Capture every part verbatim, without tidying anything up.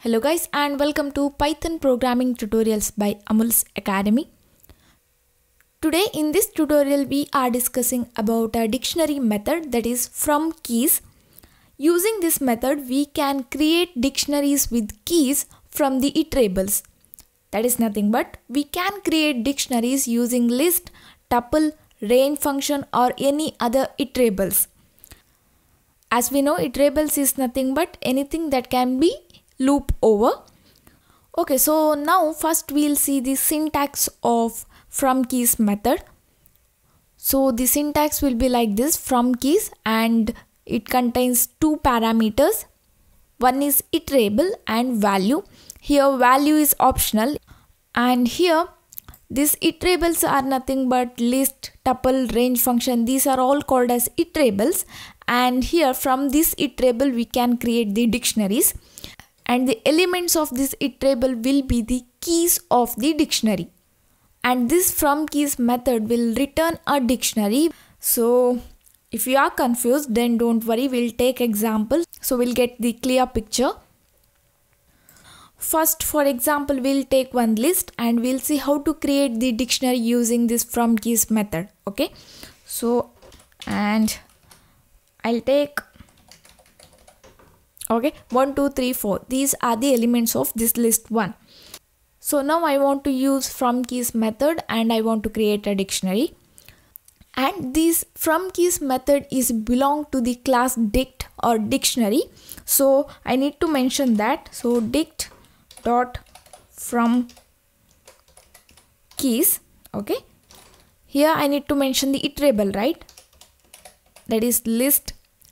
Hello guys and welcome to Python programming tutorials by Amul's Academy. Today in this tutorial we are discussing about a dictionary method, that is from keys. Using this method we can create dictionaries with keys from the iterables. That is nothing but we can create dictionaries using list, tuple, range function or any other iterables. As we know, iterables is nothing but anything that can be loop over. Okay, so now first we'll see the syntax of from keys method. So the syntax will be like this: from keys, and it contains two parameters. One is iterable and value. Here value is optional, and here these iterables are nothing but list, tuple, range function. These are all called as iterables, and here from this iterable we can create the dictionaries. And the elements of this iterable will be the keys of the dictionary. And this from keys method will return a dictionary. So if you are confused, then don't worry, we'll take examples so we'll get the clear picture. First, for example, we'll take one list and we'll see how to create the dictionary using this from keys method. Okay, so and I'll take okay one two three four. These are the elements of this list one. So now I want to use from keys method and I want to create a dictionary, and this from keys method is belong to the class dict or dictionary. So I need to mention that. So dict dot from keys. Okay, here I need to mention the iterable, right? That is list.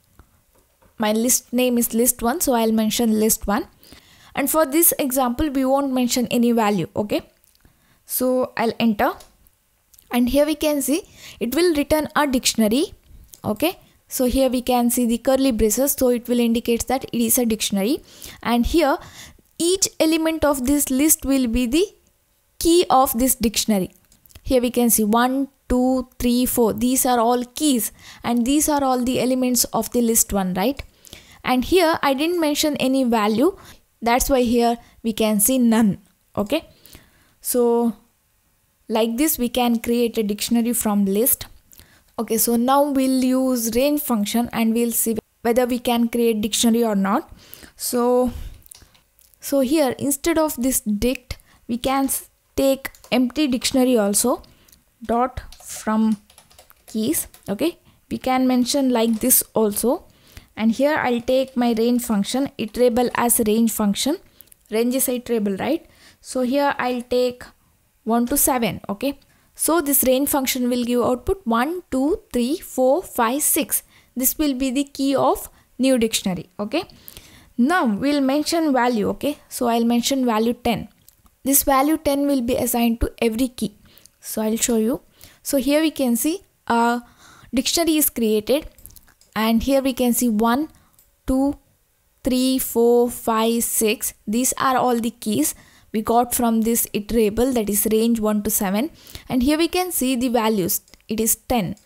My list name is list one, so I'll mention list one. And for this example we won't mention any value. Okay, so I'll enter, and here we can see it will return a dictionary. Okay, so here we can see the curly braces, so it will indicate that it is a dictionary. And here each element of this list will be the key of this dictionary. Here we can see one, two, three, four. These are all keys, and these are all the elements of the list one, right? And here I didn't mention any value, that's why here we can see none. Okay, so like this we can create a dictionary from list. Okay, so now we'll use range function and we'll see whether we can create dictionary or not. So so here instead of this dict we can take empty dictionary also, dot from keys. Okay, we can mention like this also. And here I'll take my range function, iterable as range function. Range is iterable, right? So here I'll take one to seven. Okay, so this range function will give output one, two, three, four, five, six. This will be the key of new dictionary. Okay, now we'll mention value. Okay, so I'll mention value ten. This value ten will be assigned to every key. So I'll show you. So here we can see a dictionary is created, and here we can see one, two, three, four, five, six. These are all the keys we got from this iterable, that is range one to seven. And here we can see the values. It is ten.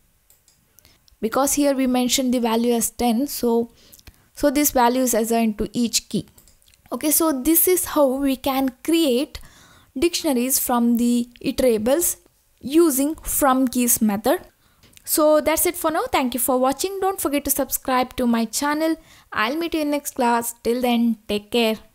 Because here we mentioned the value as ten, so so this value is assigned to each key. Okay, so this is how we can create dictionaries from the iterables using from keys method. So that's it for now. Thank you for watching. Don't forget to subscribe to my channel. I'll meet you in next class. Till then, take care.